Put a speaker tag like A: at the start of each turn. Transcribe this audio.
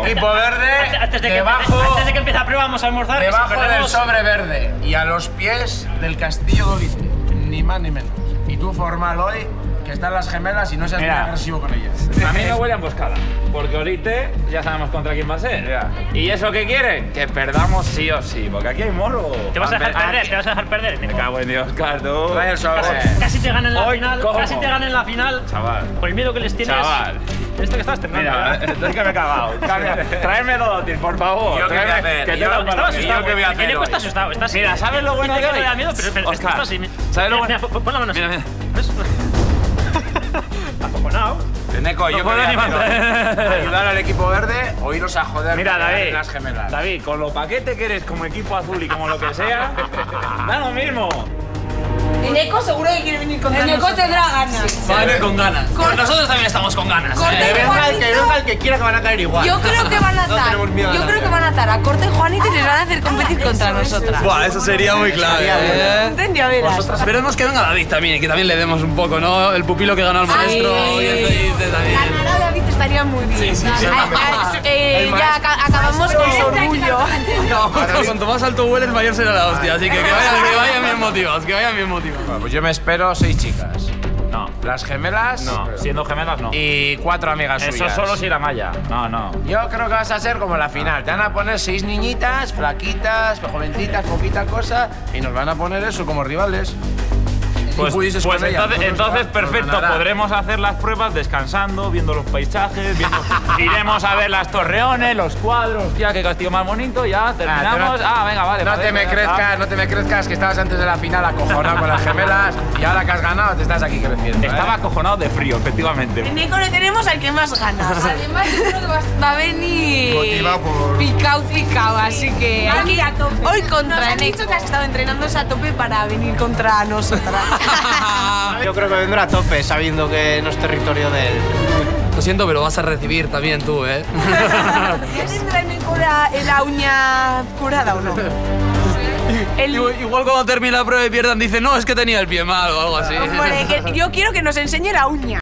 A: Equipo verde,
B: antes de que empiece la prueba vamos a almorzar.
A: Debajo del sobre verde y a los pies del castillo de Olite. Ni más ni menos. Y tú formal hoy, que están las gemelas y no seas muy agresivo con ellas.
C: A mí me huele a emboscada, porque Olite ya sabemos contra quién va a ser.
A: Ya.
C: ¿Y eso qué quieren? Que perdamos sí o sí, porque aquí hay morro.
B: Te vas a dejar perder, te vas a dejar perder.
C: Me cago en Dios, Cardo.
A: Trae el sobre.
B: Casi te ganan en la
C: Hoy,
B: final.
C: ¿cómo?
B: Casi te ganan en la final.
C: Chaval.
B: Por el miedo que les tienes.
C: Chaval.
B: Esto que estás terminando.
C: Mira, estoy que me he cagado. Traedme Dodotil, por favor.
A: ¿Yo qué voy a
C: Traedme-
A: hacer?
C: que te
A: Yo-
C: da un
B: Estaba
C: balón.
B: asustado.
A: ¿Yo qué voy a hacer
B: Eneco
A: hoy?
B: está asustado. Está así.
C: Mira, ¿sabes lo bueno que
B: hay?
C: hay?
B: Da miedo, pero
C: Oscar,
B: está así.
C: ¿sabes lo
B: Mira,
C: bueno?
B: pon la mano así.
C: Mira, mira.
B: ¿Ves? Acojonado.
A: Eneco, yo
C: No puedo
A: quería
C: ni mantener.
A: ayudar al equipo verde o iros a joder
C: Mira,
A: con
C: David,
A: las gemelas.
C: David, con lo paquete que eres como equipo azul y como lo que sea, da lo mismo.
D: Eneco seguro que quiere venir con ganas.
E: Eneco tendrá ganas.
F: Vale, con ganas.
D: Con-
F: Nosotros también estamos con ganas.
D: Corta y Juanito.
A: el que quiera que van a caer igual.
D: Yo creo que van a atar.
A: tenemos miedo a
D: Yo
A: nada.
D: creo que van a atar a Corta y Juanito y les van a hacer competir contra nosotras.
F: Buah, eso sería muy clave.
D: Entendió, verás.
F: Esperemos que venga David también, que también le demos un poco, ¿no? El pupilo que ganó al maestro. Y este también.
D: Ganar a David estaría muy bien. Ya acabamos con su orgullo.
F: Cuanto más alto hueles, mayor será la hostia. Así que vayan bien motivados, que vayan bien motivados.
A: Bueno, pues yo me espero 6 chicas.
C: No,
A: Las gemelas
C: no, siendo gemelas no.
A: y 4 amigas
C: Eso
A: suyas.
C: solo si la malla. No, no.
A: Yo creo que vas a ser como la final. Te van a poner 6 niñitas, flaquitas, jovencitas, poquita cosa, y nos van a poner eso como rivales.
C: Pues,
A: pudieses
C: pues
A: con ellas,
C: entonces,
A: nosotros,
C: perfecto,
A: ganará.
C: podremos hacer las pruebas descansando, viendo los paisajes, iremos a ver las torreones, los cuadros, ya qué castillo más bonito, ya terminamos. Venga, vale.
A: No te me crezcas, no te me crezcas, que estabas antes de la final acojonado con las gemelas y ahora que has ganado te estás aquí creciendo.
C: Estaba acojonado de frío, efectivamente.
D: Eneco le tenemos al que más ganas. Además, yo creo que va a venir
A: Motivado por-
D: picao, así que
E: Va a venir a tope.
D: hoy contra Eneco, que has estado entrenándose a tope para venir contra nosotras.
G: Yo creo que vendrá a tope, sabiendo que no es territorio de él.
F: Lo siento, pero vas a recibir también tú, ¿eh?
D: ¿Ya tendrá Eneco la uña curada o no?
F: Igual cuando termine la prueba y pierdan, dice, no, es que tenía el pie mal o algo así.
D: Hombre, que yo quiero que nos enseñe la uña.